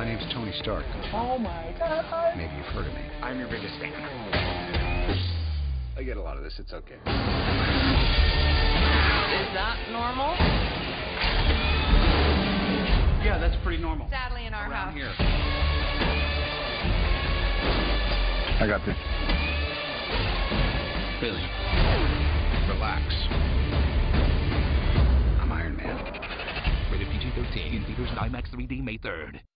My name's Tony Stark. Oh my God. Maybe you've heard of me. I'm your biggest fan. I get a lot of this. It's okay. Is that normal? Yeah, that's pretty normal. Sadly, in our Around house. here. I got this. Billy. Relax. I'm Iron Man. Rated PG-13 in theaters and IMAX 3D May 3rd.